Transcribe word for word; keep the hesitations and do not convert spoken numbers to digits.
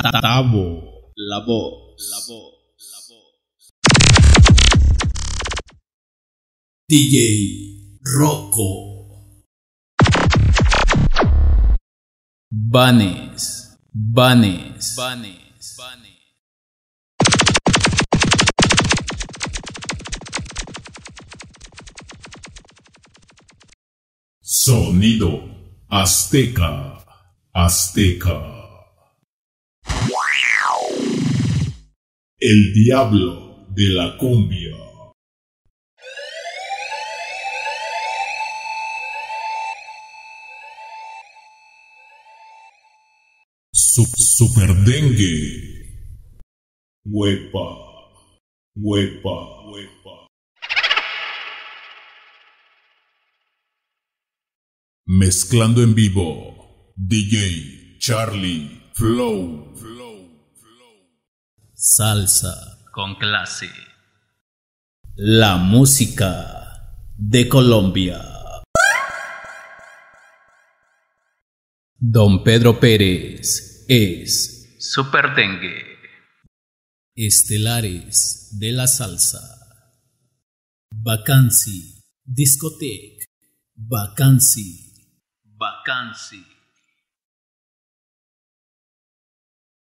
Tabo, la voz, la voz, la voz. D J Rocco. Vanes, Vanes, Vanes, Vanes. Sonido Azteca, Azteca. El diablo de la cumbia. Sup Super Dengue. Huepa, huepa, huepa. Mezclando en vivo, D J Charlie Flow, Flow, Flow. Salsa con clase. La música de Colombia. Don Pedro Pérez es Super Dengue. Estelares de la salsa. Vacancy, discoteca. Vacancy. Vacancy.